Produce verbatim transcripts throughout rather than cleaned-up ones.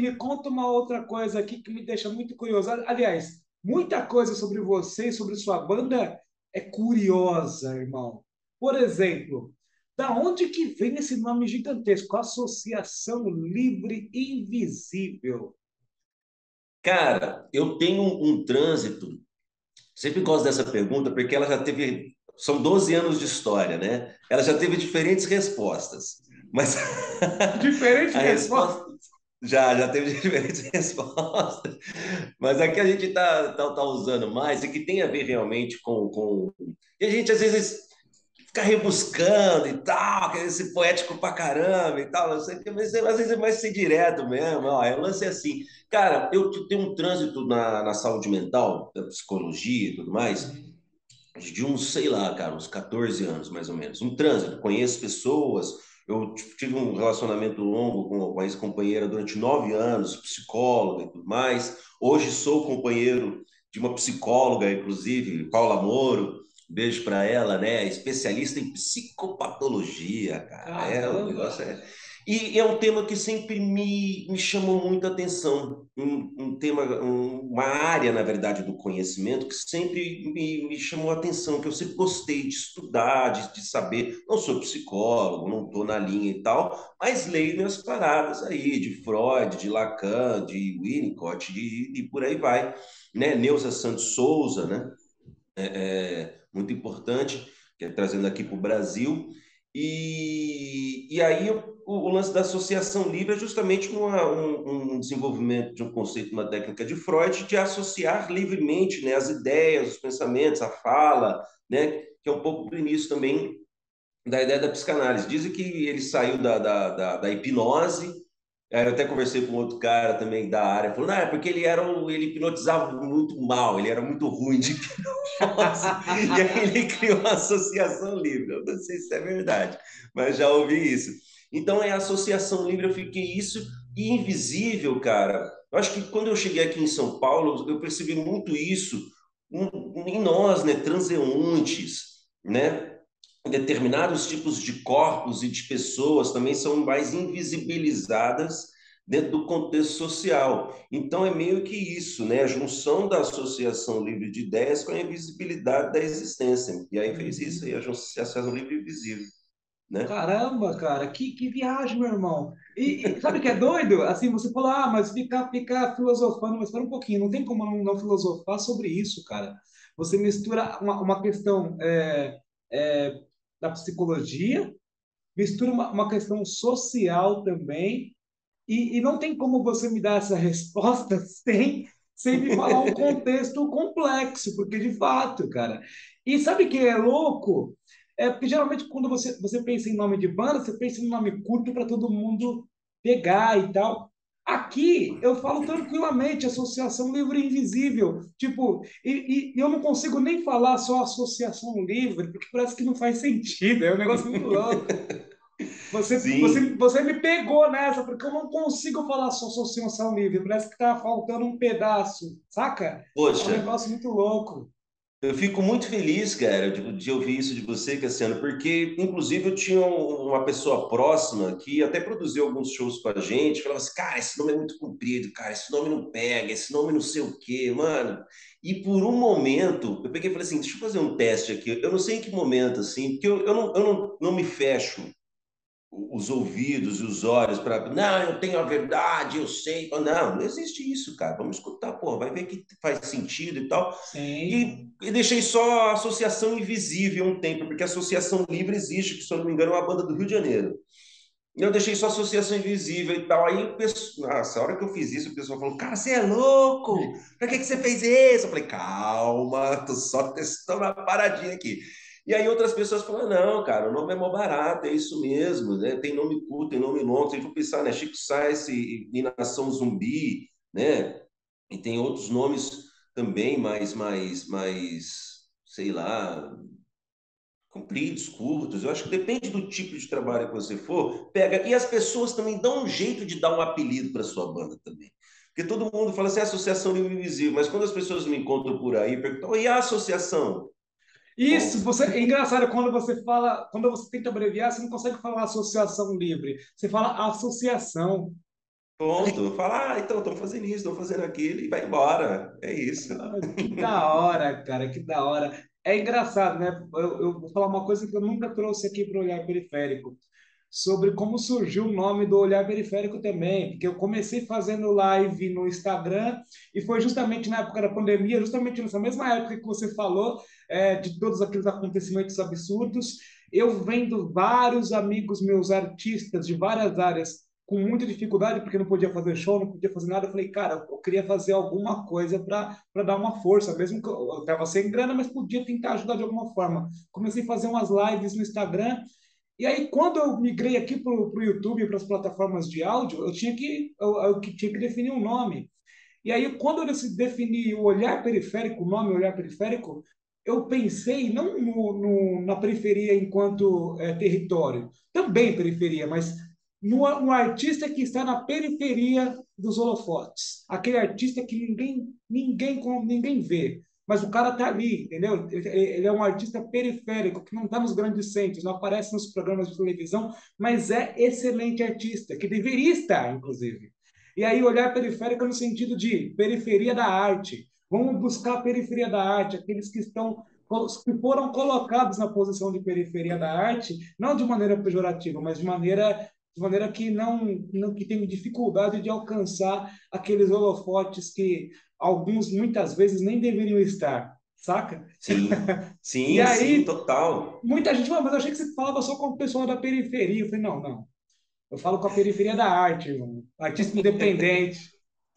me conta uma outra coisa aqui que me deixa muito curioso. Aliás, muita coisa sobre você e sobre sua banda é curiosa, irmão. Por exemplo, da onde que vem esse nome gigantesco? Associação Livre Invisível. Cara, eu tenho um, um trânsito. Sempre gosto dessa pergunta porque ela já teve. São doze anos de história, né? Ela já teve diferentes respostas. Mas Diferente a resposta. resposta. Já, já teve diferentes respostas. Mas a que a gente está tá, tá usando mais e que tem a ver realmente com, com. E a gente às vezes fica rebuscando e tal, quer ser poético pra caramba e tal, não sei o que, mas às vezes é mais ser direto mesmo. Ó, é o lance é assim. Cara, eu tenho um trânsito na, na saúde mental, da psicologia e tudo mais, Uhum. de uns, sei lá, cara, uns catorze anos mais ou menos. Um trânsito, conheço pessoas. Eu tive um relacionamento longo com uma ex-companheira durante nove anos, psicóloga e tudo mais. Hoje sou companheiro de uma psicóloga, inclusive, Paula Moro. Beijo para ela, né? Especialista em psicopatologia, cara. É, o negócio Caramba! é. E é um tema que sempre me, me chamou muita atenção. Um, um tema, um- uma área, na verdade, do conhecimento que sempre me, me chamou a atenção, que eu sempre gostei de estudar, de, de saber. Não sou psicólogo, não estou na linha e tal, mas leio minhas paradas aí, de Freud, de Lacan, de Winnicott, de, e por aí vai. Né? Neuza Santos Souza, né? É, muito importante, que é trazendo aqui para o Brasil. E, e aí o, o lance da associação livre é justamente uma, um, um desenvolvimento de um conceito, uma técnica de Freud, de associar livremente, né, as ideias, os pensamentos, a fala, né, que é um pouco do início também da ideia da psicanálise. Dizem que ele saiu da, da, da, da hipnose. É, eu até conversei com outro cara também da área, falou, não, é porque ele era um, ele hipnotizava muito mal, ele era muito ruim de hipnose. E aí ele criou a associação livre. Eu não sei se é verdade, mas já ouvi isso. Então é a associação livre, eu fiquei isso e invisível, cara. Eu acho que quando eu cheguei aqui em São Paulo, eu percebi muito isso em nós, né, transeuntes, né? Determinados tipos de corpos e de pessoas também são mais invisibilizadas dentro do contexto social. Então é meio que isso, né? A junção da associação livre de ideias com a invisibilidade da existência. E aí fez isso aí, Uhum. a associação livre e invisível, né? Caramba, cara, que, que viagem, meu irmão. E, e sabe o que é doido? Assim, você falou, ah, mas ficar ficar filosofando, mas espera um pouquinho, não tem como não, não filosofar sobre isso, cara. Você mistura uma, uma questão é, é, da psicologia, mistura uma, uma questão social também, e, e não tem como você me dar essa resposta sem, sem me falar um contexto complexo, porque de fato, cara. E sabe o que é louco? É porque geralmente quando você, você pensa em nome de banda, você pensa em nome curto para todo mundo pegar e tal. Aqui eu falo tranquilamente Associação Livre e Invisível. Tipo, e, e eu não consigo nem falar só Associação Livre, porque parece que não faz sentido. É um negócio muito louco. Você, você, Sim, você me pegou nessa, porque eu não consigo falar só associação livre. Parece que tá faltando um pedaço, saca? É um poxa, negócio muito louco. eu fico muito feliz, cara, de, de ouvir isso de você, Cassiano, porque, inclusive, eu tinha um- uma pessoa próxima que até produziu alguns shows com a gente, falava assim, cara, esse nome é muito comprido, cara, esse nome não pega, esse nome não sei o quê, mano. E por um momento, eu peguei e falei assim, deixa eu fazer um teste aqui, eu não sei em que momento, assim, porque eu, eu, não, eu não, não me fecho os ouvidos e os olhos para. Não, eu tenho a verdade, eu sei. Não, não existe isso, cara. Vamos escutar, pô, vai ver que faz sentido e tal. Sim. E, e deixei só a Associação Invisível um tempo, porque a Associação Livre existe, que se eu não me engano é uma banda do Rio de Janeiro. E eu deixei só Associação Invisível e tal. Aí, o pessoal, nossa, a hora que eu fiz isso, o pessoal falou: Cara, você é louco? Pra que, que você fez isso? Eu falei: Calma, tô só testando uma paradinha aqui. E aí outras pessoas falaram: Não, cara, o nome é mó barato, é isso mesmo, né? Tem nome curto, tem nome longo. Se a gente for pensar, né? Chico Sainz e, e Nação Zumbi, né? E tem outros nomes também mais, mais, mais, sei lá, compridos, curtos. Eu acho que depende do tipo de trabalho que você for, pega. E as pessoas também dão um jeito de dar um apelido para sua banda também. Porque todo mundo fala assim, "É Associação Livre Invisível", mas quando as pessoas me encontram por aí, perguntam, e a associação? Isso, Ponto. você, é engraçado quando você fala, quando você tenta abreviar, você não consegue falar associação livre, você fala associação. Ponto. Fala, ah, então, estão fazendo isso, estão fazendo aquilo, e vai embora. É isso. Ah, que da hora, cara, que da hora. É engraçado, né? Eu, eu vou falar uma coisa que eu nunca trouxe aqui para o Olhar Periférico, sobre como surgiu o nome do Olhar Periférico também, porque eu comecei fazendo live no Instagram e foi justamente na época da pandemia, justamente nessa mesma época que você falou, é, de todos aqueles acontecimentos absurdos, eu vendo vários amigos meus artistas de várias áreas com muita dificuldade, porque não podia fazer show, não podia fazer nada. Eu falei, cara, eu queria fazer alguma coisa para para dar uma força, mesmo que eu estava sem grana, mas podia tentar ajudar de alguma forma. Comecei a fazer umas lives no Instagram, e aí quando eu migrei aqui para o YouTube, para as plataformas de áudio, eu tinha que, eu, eu que tinha que definir um nome. E aí, quando eu decidi definir o olhar periférico, o nome olhar periférico, eu pensei não no, no, na periferia enquanto é, território, também periferia, mas no, no artista que está na periferia dos holofotes, aquele artista que ninguém, ninguém, ninguém vê, mas o cara está ali, entendeu? Ele, ele é um artista periférico que não está nos grandes centros, não aparece nos programas de televisão, mas é excelente artista, que deveria estar, inclusive. E aí, olhar periférico no sentido de periferia da arte. Vamos buscar a periferia da arte, aqueles que estão que foram colocados na posição de periferia da arte, não de maneira pejorativa, mas de maneira de maneira que não, não que tem dificuldade de alcançar aqueles holofotes que alguns muitas vezes nem deveriam estar, saca? Sim, E sim, sim, aí total. muita gente fala, mas eu achei que você falava só com o pessoal da periferia. Eu falei, não, não. Eu falo com a periferia da arte, irmão. Artista independente.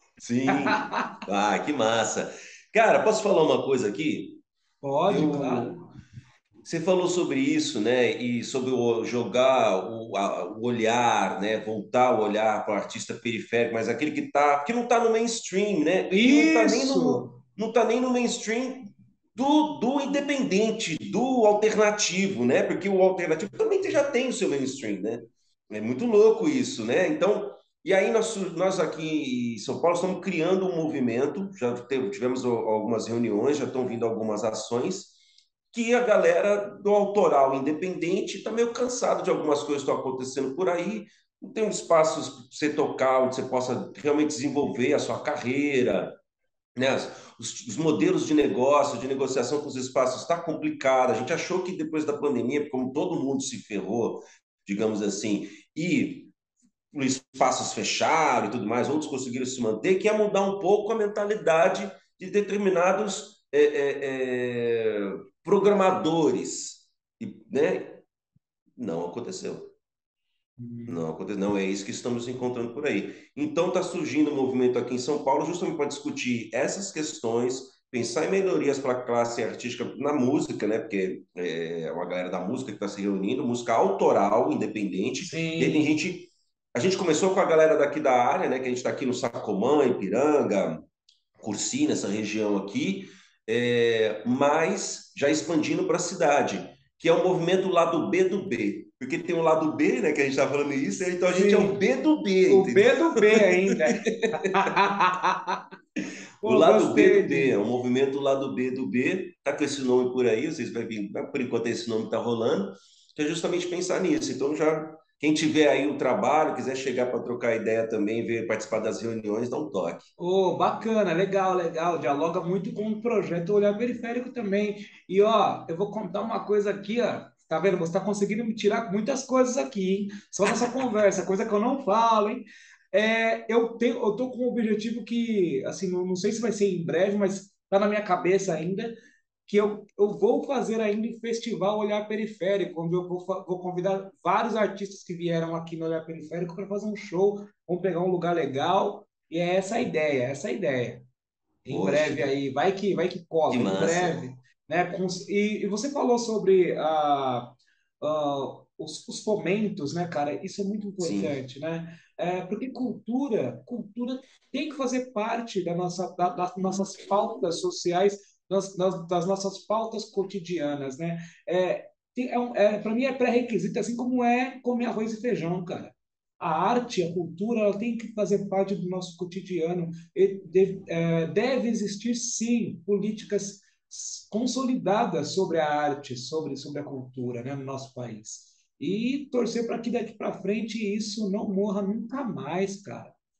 Sim. Ah, que massa. Cara, posso falar uma coisa aqui? Pode, claro. Eu, você falou sobre isso, né? E sobre o jogar o, a- o olhar, né? Voltar o olhar para o artista periférico, mas aquele que tá, que não está no mainstream, né? E não está nem no, Isso! não tá nem no mainstream do, do independente, do alternativo, né? Porque o alternativo também já tem o seu mainstream, né? É muito louco isso, né? Então, e aí nós, nós aqui em São Paulo estamos criando um movimento, já teve- tivemos algumas reuniões, já estão vindo algumas ações que a galera do autoral independente está meio cansado de algumas coisas que estão acontecendo por aí, não tem um espaço para você tocar, onde você possa realmente desenvolver a sua carreira, né? Os, os modelos de negócio, de negociação com os espaços está complicado. A gente achou que depois da pandemia, como todo mundo se ferrou, digamos assim, e os espaços fecharam e tudo mais, outros conseguiram se manter, que ia mudar um pouco a mentalidade de determinados é, é, é, programadores, e, né? Não aconteceu. Não aconteceu. Não é isso que estamos encontrando por aí. Então está surgindo um movimento aqui em São Paulo justamente para discutir essas questões, pensar em melhorias para a classe artística na música, né? Porque é uma galera da música que está se reunindo, música autoral, independente. E aí tem Sim. gente. A gente começou com a galera daqui da área, né? Que a gente está aqui no Sacomã, Ipiranga, Cursi, nessa região aqui, é, mas já expandindo para a cidade, que é o movimento lado B do B. Porque tem o lado B, né, que a gente está falando isso, então a gente é o Sim. B do B, O entendeu? B do B ainda. O Pô, lado B gostei do B, é o disso. movimento lado B do B, tá com esse nome por aí, vocês vai vir, por enquanto esse nome está rolando, que é justamente pensar nisso. Então já, quem tiver aí o trabalho, quiser chegar para trocar ideia também, ver participar das reuniões, dá um toque. Ô, bacana, legal, legal. Dialoga muito com o projeto Olhar Periférico também. E, ó, eu vou contar uma coisa aqui, ó. Tá vendo? Você está conseguindo me tirar muitas coisas aqui, hein? Só nessa conversa, coisa que eu não falo, hein? É, eu tenho, eu tô com um objetivo que, assim, não, não sei se vai ser em breve, mas tá na minha cabeça ainda, que eu, eu vou fazer ainda um festival Olhar Periférico, onde eu vou, fa- vou convidar vários artistas que vieram aqui no Olhar Periférico para fazer um show. Vamos pegar um lugar legal e é essa a ideia, é essa a ideia. Em Poxa, breve aí, vai que vai que cola, que em massa. breve, né? Com- e, e você falou sobre ah, ah, os, os fomentos, né, cara? Isso é muito Sim, importante, né? É, porque cultura, cultura tem que fazer parte da nossa, da- das nossas pautas sociais, das, das, das nossas pautas cotidianas, né? É, tem- é, um- é, para mim é pré-requisito, assim como é comer arroz e feijão, cara. A arte, a cultura, ela tem que fazer parte do nosso cotidiano. E deve, é, deve existir, sim, políticas consolidadas sobre a arte, sobre, sobre a cultura, né, no nosso país. E torcer para que daqui para frente isso não morra nunca mais, cara.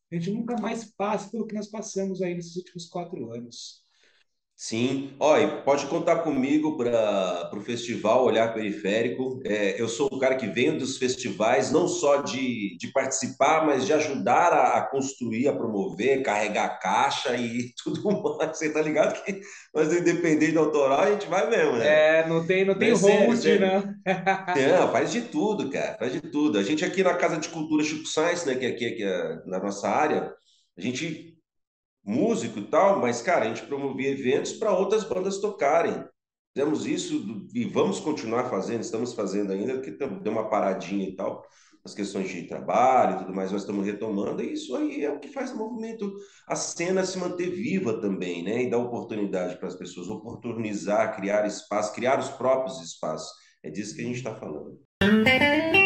a gente nunca mais passe pelo que nós passamos aí nesses últimos quatro anos. Sim, olha, pode contar comigo para o festival Olhar Periférico. É, eu sou o cara que vem dos festivais, não só de, de participar, mas de ajudar a, a construir, a promover, carregar a caixa e tudo mais. Você tá ligado que nós, independente do autoral, a gente vai mesmo, né? É, não tem, não Não tem é sério, host, sério. né? Não, faz de tudo, cara, faz de tudo. A gente aqui na Casa de Cultura Chico Sainz, né, que é aqui, aqui é na nossa área, a gente músico e tal, mas, cara, a gente promovia eventos para outras bandas tocarem. Fizemos isso e vamos continuar fazendo, estamos fazendo ainda, que deu uma paradinha e tal, as questões de trabalho e tudo mais, nós estamos retomando, e isso aí é o que faz o movimento, a cena se manter viva também, né? E dar oportunidade para as pessoas, oportunizar, criar espaço, criar os próprios espaços. É disso que a gente está falando.